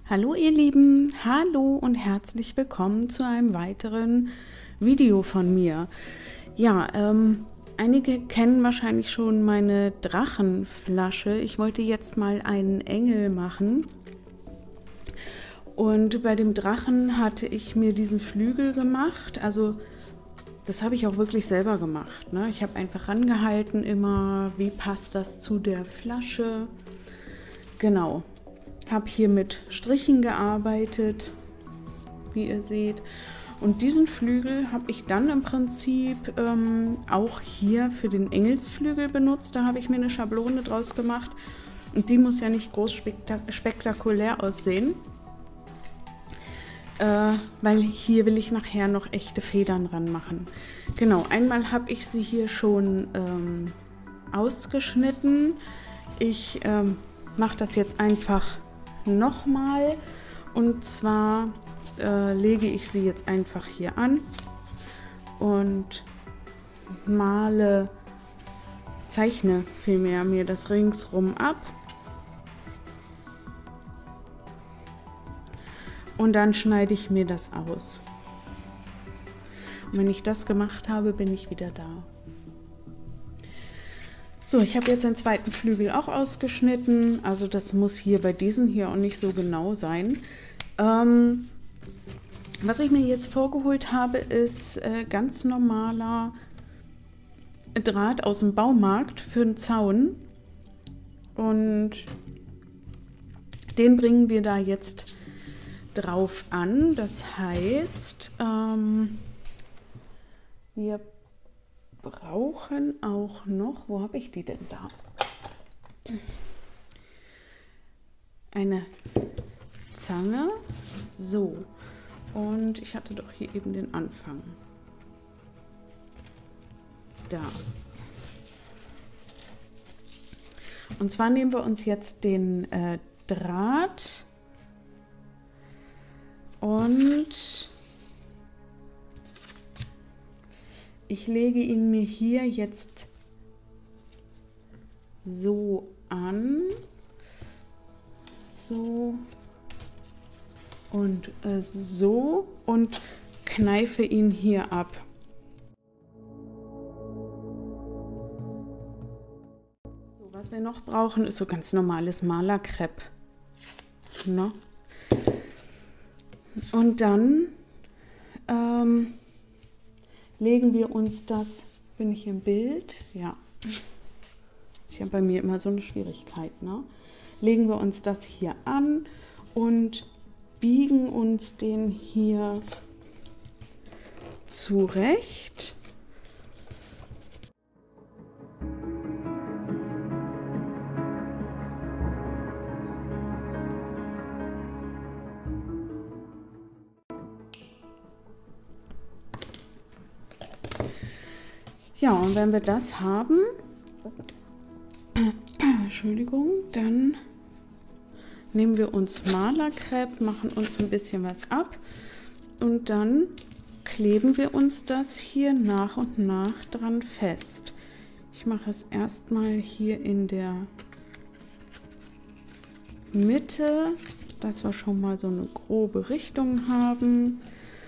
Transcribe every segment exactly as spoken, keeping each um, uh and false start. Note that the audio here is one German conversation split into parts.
Hallo ihr Lieben, hallo und herzlich willkommen zu einem weiteren Video von mir. Ja, ähm, einige kennen wahrscheinlich schon meine Drachenflasche. Ich wollte jetzt mal einen Engel machen. Und bei dem Drachen hatte ich mir diesen Flügel gemacht. Also das habe ich auch wirklich selber gemacht, ne? Ich habe einfach rangehalten immer, wie passt das zu der Flasche. Genau. Habe hier mit Strichen gearbeitet, wie ihr seht. Und diesen Flügel habe ich dann im Prinzip ähm, auch hier für den Engelsflügel benutzt. Da habe ich mir eine Schablone draus gemacht. Und die muss ja nicht groß spektak spektakulär aussehen. Äh, weil hier will ich nachher noch echte Federn ranmachen. Genau, einmal habe ich sie hier schon ähm, ausgeschnitten. Ich ähm, mache das jetzt einfach nochmal, und zwar äh, lege ich sie jetzt einfach hier an und male, zeichne vielmehr mir das ringsrum ab, und dann schneide ich mir das aus. Und wenn ich das gemacht habe, bin ich wieder da. So, ich habe jetzt den zweiten Flügel auch ausgeschnitten. Also das muss hier bei diesen hier auch nicht so genau sein. Ähm, was ich mir jetzt vorgeholt habe, ist äh, ganz normaler Draht aus dem Baumarkt für einen Zaun. Und den bringen wir da jetzt drauf an. Das heißt, ähm, wir brauchen auch noch, wo habe ich die denn da? Eine Zange. So, und ich hatte doch hier eben den Anfang. Da. Und zwar nehmen wir uns jetzt den äh, Draht und ich lege ihn mir hier jetzt so an, so und äh, so, und kneife ihn hier ab. So, was wir noch brauchen, ist so ganz normales Malerkrepp, ne? Und dann ähm, legen wir uns das, bin ich im Bild? Ja. Ist ja bei mir immer so eine Schwierigkeit, ne? Legen wir uns das hier an und biegen uns den hier zurecht. Ja, und wenn wir das haben, Entschuldigung, dann nehmen wir uns Malerkrepp, machen uns ein bisschen was ab und dann kleben wir uns das hier nach und nach dran fest. Ich mache es erstmal hier in der Mitte, dass wir schon mal so eine grobe Richtung haben.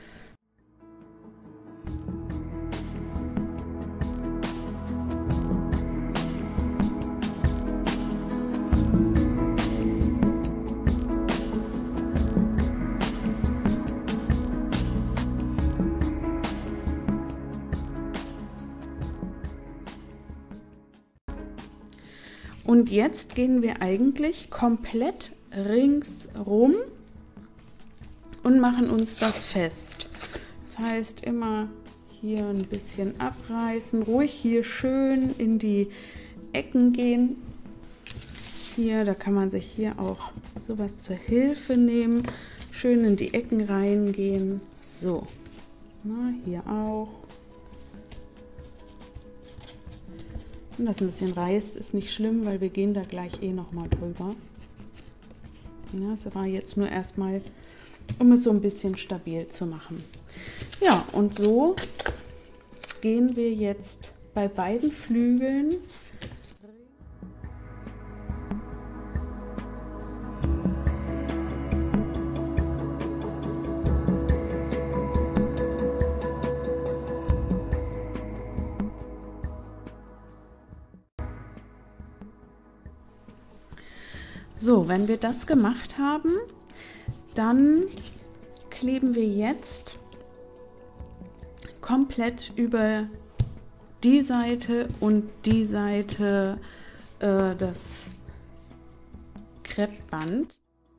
Und jetzt gehen wir eigentlich komplett ringsrum und machen uns das fest. Das heißt, immer hier ein bisschen abreißen, ruhig hier schön in die Ecken gehen. Hier, da kann man sich hier auch sowas zur Hilfe nehmen. Schön in die Ecken reingehen. So, na, hier auch. Wenn das ein bisschen reißt, ist nicht schlimm, weil wir gehen da gleich eh noch mal drüber. Ja, das war jetzt nur erstmal, um es so ein bisschen stabil zu machen. Ja, und so gehen wir jetzt bei beiden Flügeln So, wenn wir das gemacht haben, dann kleben wir jetzt komplett über die Seite und die Seite äh, das Kreppband.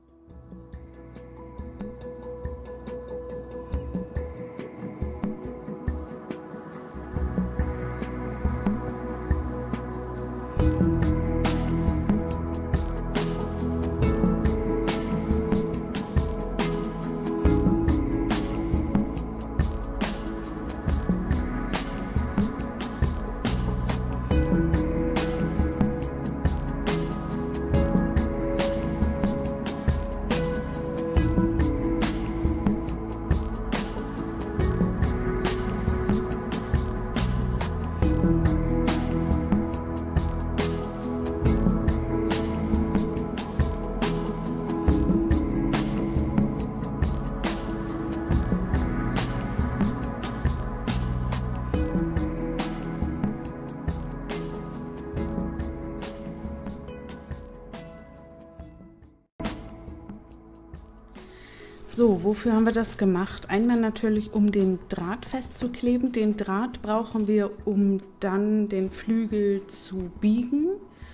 So, wofür haben wir das gemacht? Einmal natürlich, um den Draht festzukleben. Den Draht brauchen wir, um dann den Flügel zu biegen.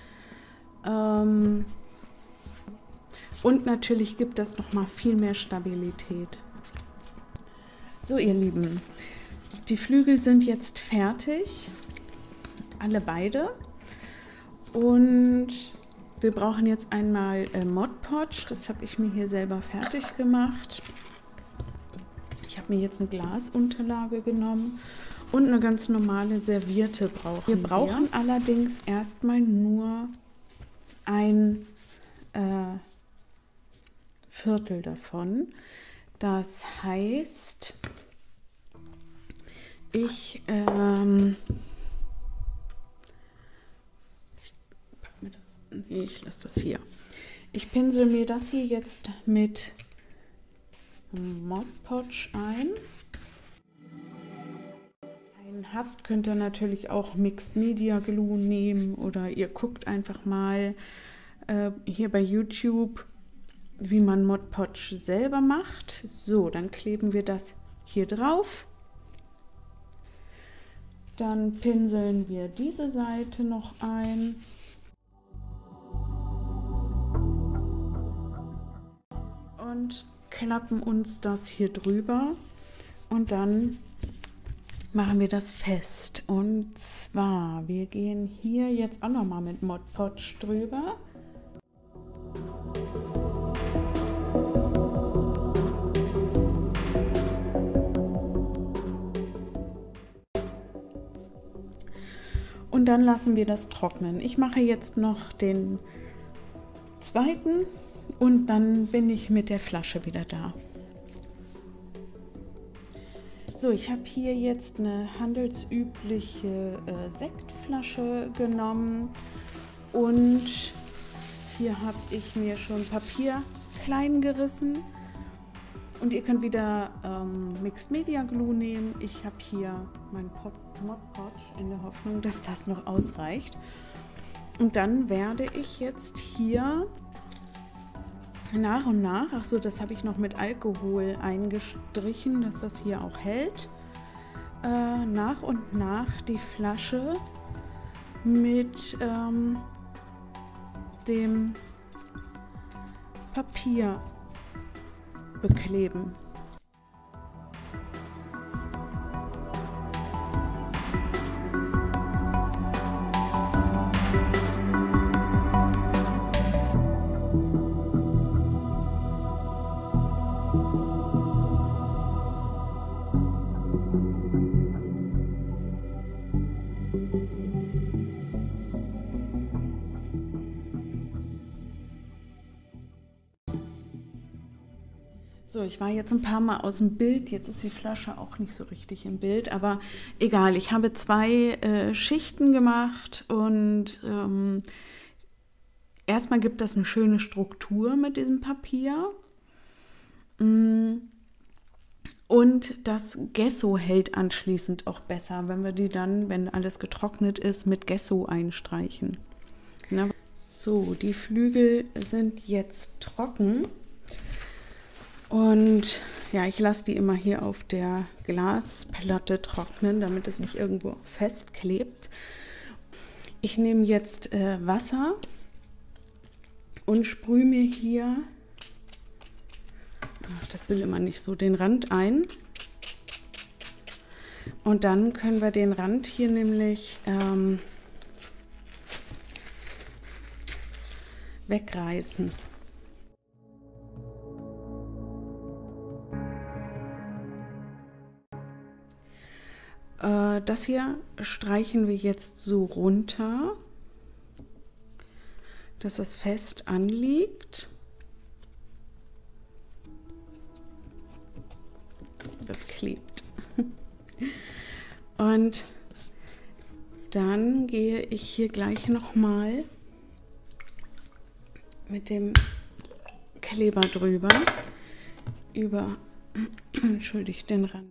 Ähm und natürlich gibt das noch mal viel mehr Stabilität. So, ihr Lieben, die Flügel sind jetzt fertig, alle beide. Und wir brauchen jetzt einmal äh, Mod Podge, das habe ich mir hier selber fertig gemacht. Ich habe mir jetzt eine Glasunterlage genommen und eine ganz normale Serviette brauchen wir. Wir brauchen allerdings erstmal nur ein äh, Viertel davon. Das heißt, ich ähm, Nee, ich lasse das hier. Ich pinsel mir das hier jetzt mit Mod Podge ein. Wenn ihr habt, könnt ihr natürlich auch Mixed Media Glue nehmen oder ihr guckt einfach mal äh, hier bei YouTube, wie man Mod Podge selber macht. So, dann kleben wir das hier drauf. Dann pinseln wir diese Seite noch ein. Und klappen uns das hier drüber und dann machen wir das fest. Und zwar, wir gehen hier jetzt auch noch mal mit Mod Podge drüber. Und dann lassen wir das trocknen. Ich mache jetzt noch den zweiten. Und dann bin ich mit der Flasche wieder da. So, ich habe hier jetzt eine handelsübliche äh, Sektflasche genommen und hier habe ich mir schon Papier klein gerissen. Und ihr könnt wieder ähm, Mixed Media Glue nehmen. Ich habe hier mein Mod Podge in der Hoffnung, dass das noch ausreicht. Und dann werde ich jetzt hier nach und nach, ach so, das habe ich noch mit Alkohol eingestrichen, dass das hier auch hält, äh, nach und nach die Flasche mit ähm, dem Papier bekleben. So, ich war jetzt ein paar Mal aus dem Bild, jetzt ist die Flasche auch nicht so richtig im Bild, aber egal, ich habe zwei äh, Schichten gemacht und ähm, erstmal gibt das eine schöne Struktur mit diesem Papier und das Gesso hält anschließend auch besser, wenn wir die dann, wenn alles getrocknet ist, mit Gesso einstreichen. Na, So, die Flügel sind jetzt trocken und ja, ich lasse die immer hier auf der Glasplatte trocknen, damit es nicht irgendwo festklebt. Ich nehme jetzt äh, Wasser und sprühe mir hier, ach, das will immer nicht so, den Rand ein. Und dann können wir den Rand hier nämlich ähm, wegreißen. Äh, das hier streichen wir jetzt so runter, dass es fest anliegt. Das klebt. Und dann gehe ich hier gleich noch mal mit dem Kleber drüber, über, entschuldigt, den Rand.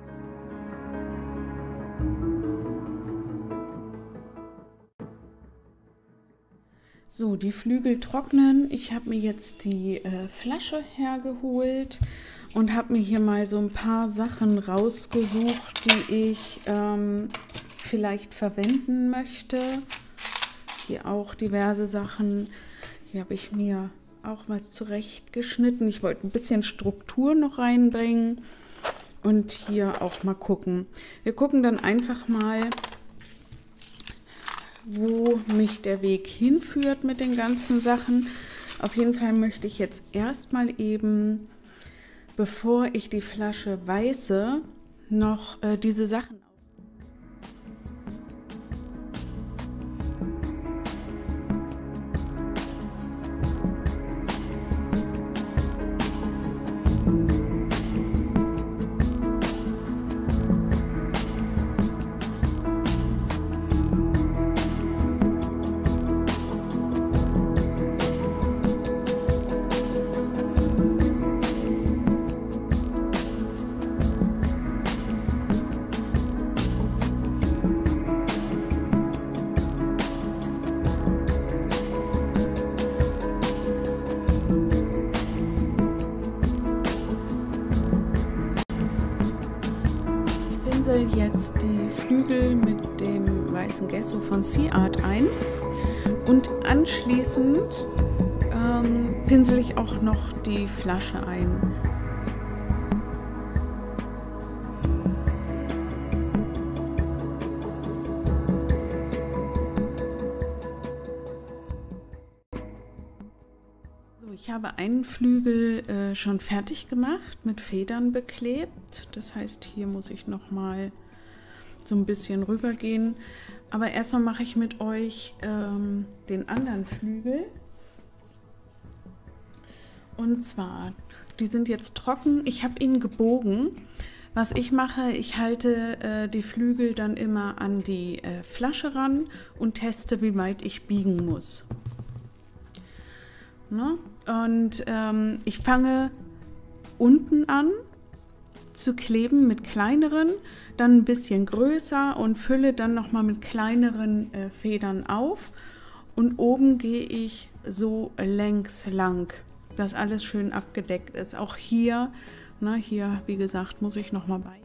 So, die Flügel trocknen. Ich habe mir jetzt die äh, Flasche hergeholt und habe mir hier mal so ein paar Sachen rausgesucht, die ich ähm, vielleicht verwenden möchte. Hier auch diverse Sachen. Hier habe ich mir auch was zurechtgeschnitten. Ich wollte ein bisschen Struktur noch reinbringen und hier auch mal gucken. Wir gucken dann einfach mal, wo mich der Weg hinführt mit den ganzen Sachen. Auf jeden Fall möchte ich jetzt erstmal eben, bevor ich die Flasche weiße, noch äh, diese Sachen. Jetzt die Flügel mit dem weißen Gesso von Sea Art ein und anschließend ähm, pinsel ich auch noch die Flasche ein. So, ich habe einen Flügel äh, schon fertig gemacht, mit Federn beklebt. Das heißt, hier muss ich noch mal so ein bisschen rübergehen. Aber erstmal mache ich mit euch ähm, den anderen Flügel. Und zwar, die sind jetzt trocken. Ich habe ihn gebogen. Was ich mache, ich halte äh, die Flügel dann immer an die äh, Flasche ran und teste, wie weit ich biegen muss. Ne? Und ähm, ich fange unten an zu kleben mit kleineren, dann ein bisschen größer und fülle dann noch mal mit kleineren äh, Federn auf und oben gehe ich so längs lang, dass alles schön abgedeckt ist. Auch hier, na, hier wie gesagt, muss ich noch mal bei.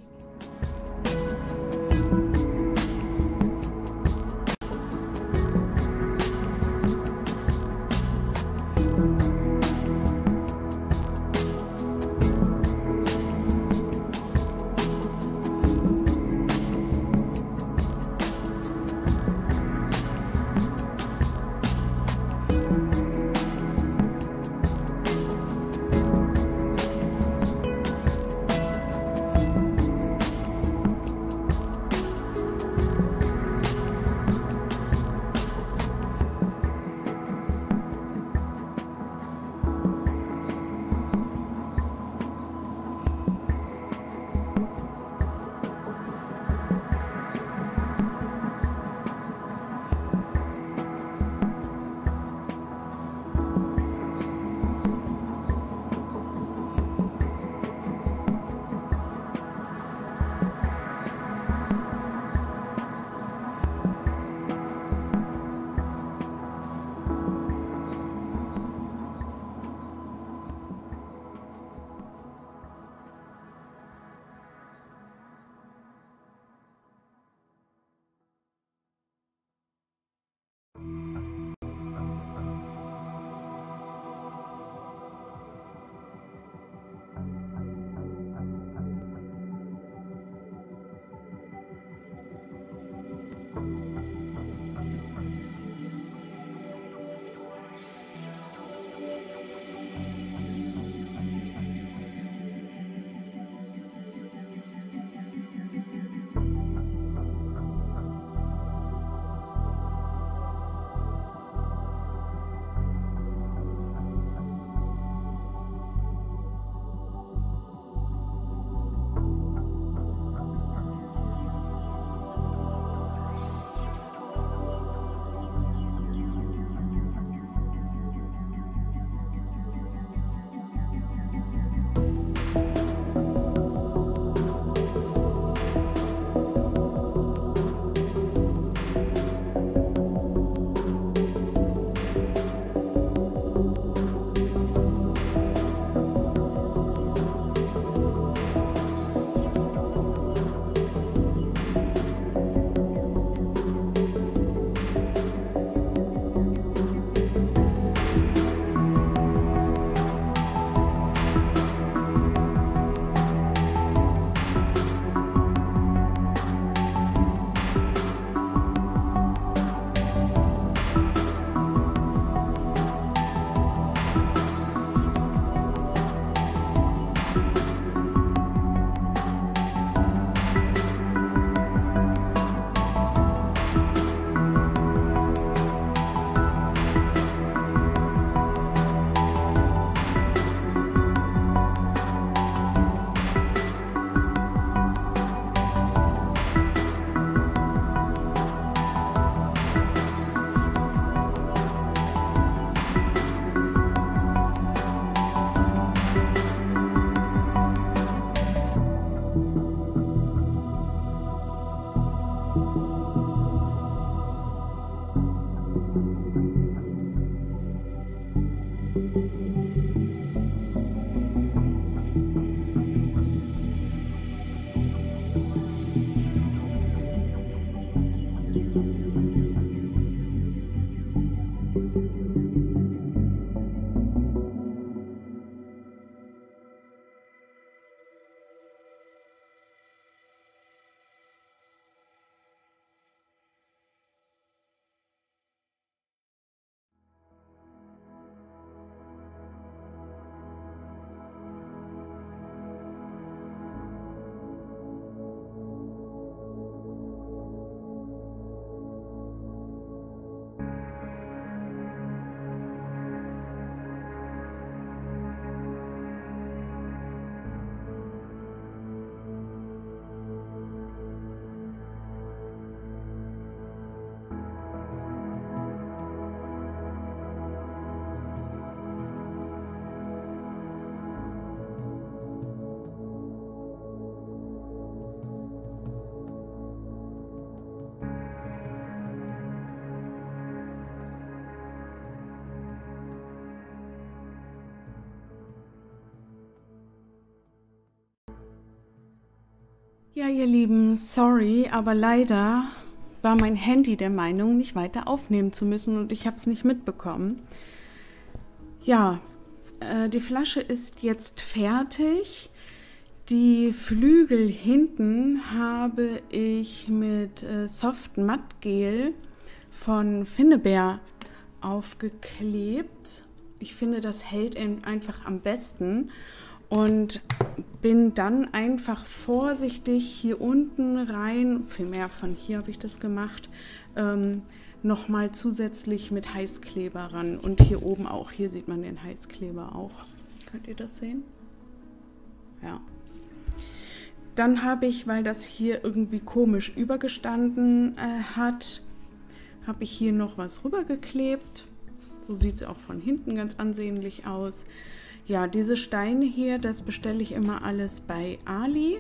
Ja, ihr Lieben, sorry, aber leider war mein Handy der Meinung, nicht weiter aufnehmen zu müssen und ich habe es nicht mitbekommen. Ja, äh, die Flasche ist jetzt fertig. Die Flügel hinten habe ich mit äh, Soft Matt Gel von Finnebear aufgeklebt. Ich finde, das hält einfach am besten und bin dann einfach vorsichtig hier unten rein, vielmehr von hier habe ich das gemacht, ähm, nochmal zusätzlich mit Heißkleber ran und hier oben auch, hier sieht man den Heißkleber auch. Könnt ihr das sehen? Ja. Dann habe ich, weil das hier irgendwie komisch übergestanden äh, hat, habe ich hier noch was rübergeklebt. So sieht es auch von hinten ganz ansehnlich aus. Ja, diese Steine hier, das bestelle ich immer alles bei Ali.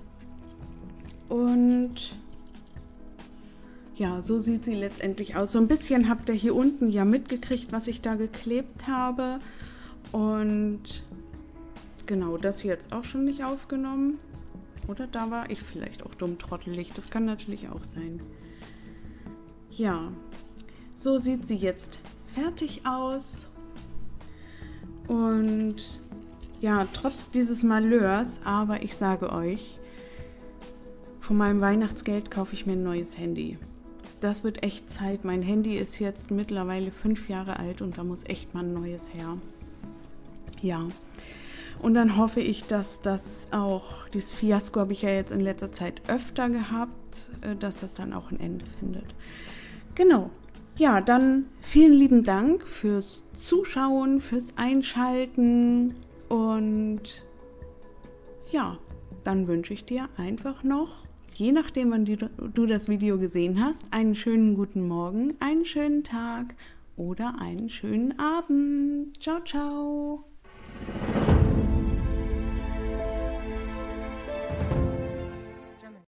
Und ja, so sieht sie letztendlich aus. So ein bisschen habt ihr hier unten ja mitgekriegt, was ich da geklebt habe. Und genau, das hier jetzt auch schon nicht aufgenommen. Oder da war ich vielleicht auch dumm trottelig. Das kann natürlich auch sein. Ja, so sieht sie jetzt fertig aus. Und ja, trotz dieses Malheurs, aber ich sage euch, von meinem Weihnachtsgeld kaufe ich mir ein neues Handy. Das wird echt Zeit. Mein Handy ist jetzt mittlerweile fünf Jahre alt und da muss echt mal ein neues her. Ja. Und dann hoffe ich, dass das auch, dieses Fiasko habe ich ja jetzt in letzter Zeit öfter gehabt, dass das dann auch ein Ende findet. Genau. Ja, dann vielen lieben Dank fürs Zuschauen, fürs Einschalten und ja, dann wünsche ich dir einfach noch, je nachdem, wann du das Video gesehen hast, einen schönen guten Morgen, einen schönen Tag oder einen schönen Abend. Ciao, ciao!